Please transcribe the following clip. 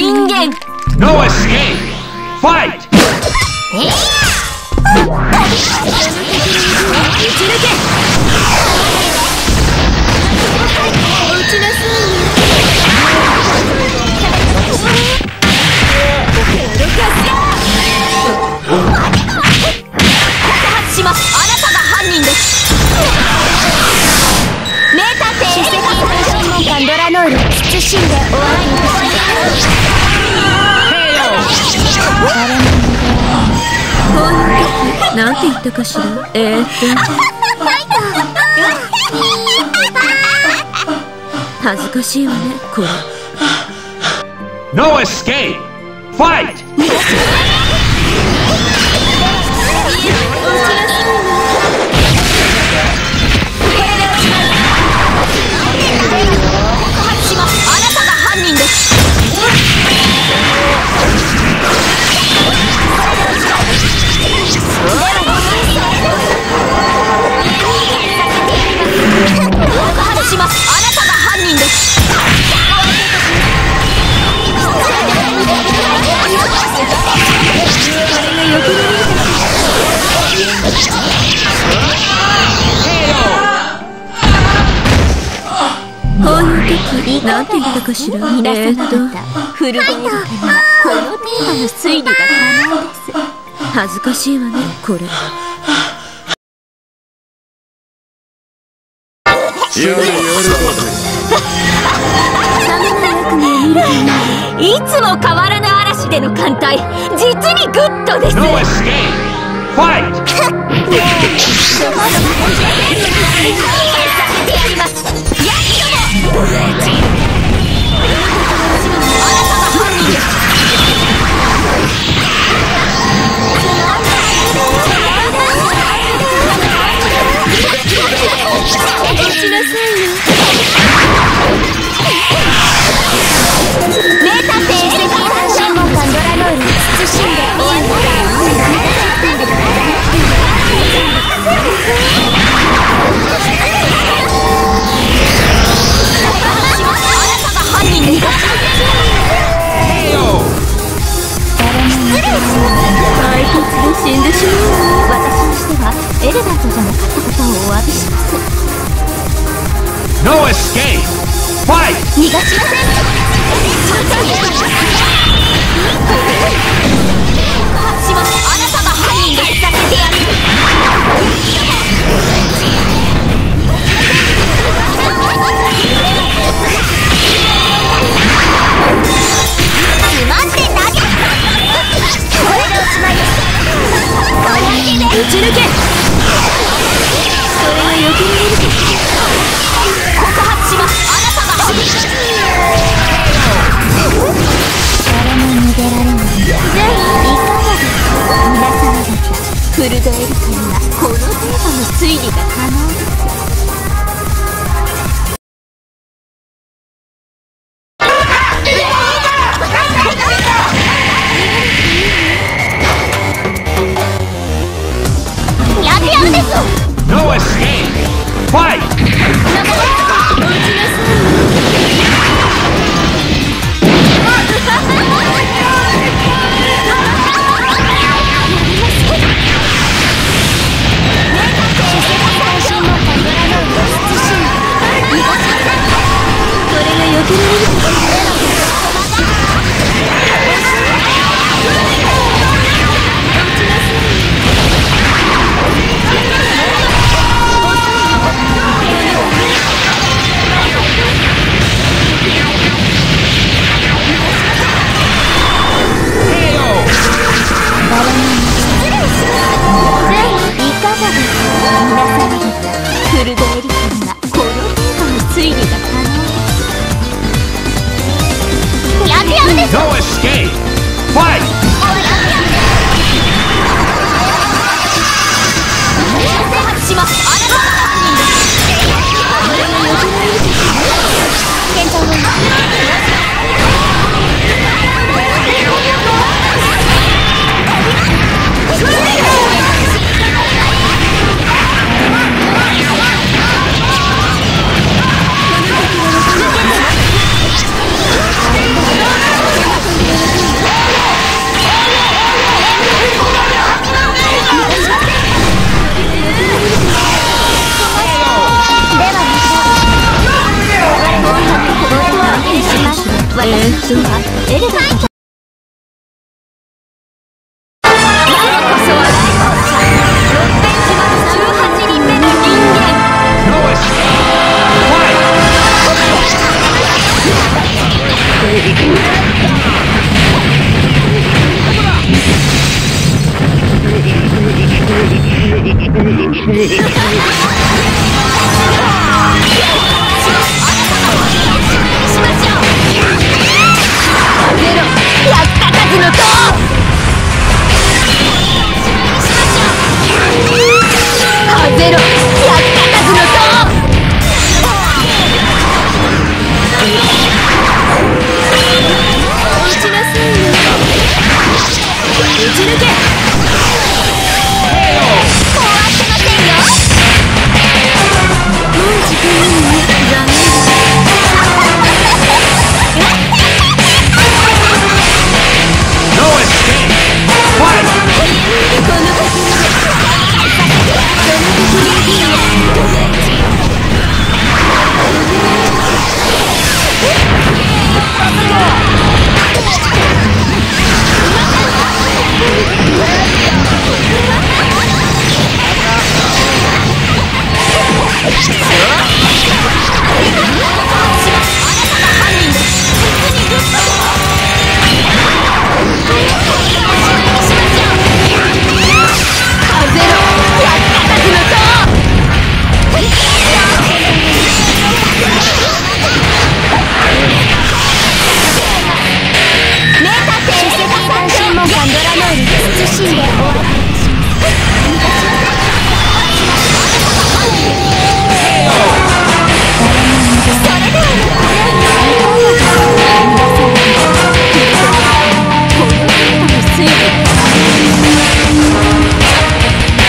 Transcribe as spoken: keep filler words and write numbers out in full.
人間。 No escape! Fight! えいや撃ち抜け。撃ちなさいよ。告発します。あなたが犯人です。名探偵エレガントの審問官ドラノール、謹んでお笑いにします。あれもこういう時なんて言ったかしら。えーっと恥ずかしいわね、これ。 No escape! Fight! なんて言ったかしら。皆様方、フルボイルからこの程度の推理が可能です。恥ずかしいわね、これ。 夜夜いつも変わらぬ嵐での艦隊、実にグッドです。 No escape! Fight! 名探偵エレガント審問官ドラノール、謹んでお会いになります。死んでしまう。私にしてはエレガントじゃなかったことをお詫びします。 No escape! Fight! 逃がしません。告発します。あなたが犯人です。させてやる。つまんで投げ。これでおしまいです。撃ち抜け。それがよけられる。告発します。あなたが犯人です。誰も逃げられない。ぜひいかがですか、皆様方。フルドエルカにはこの程度の推理が可能です。 No escape! Fight! フルドエリカにはこの程度の推理が可能です。やってやるでしょ。 No escape! Fight! 告発します。あなたが犯人です。健太郎とはエレガント。 よし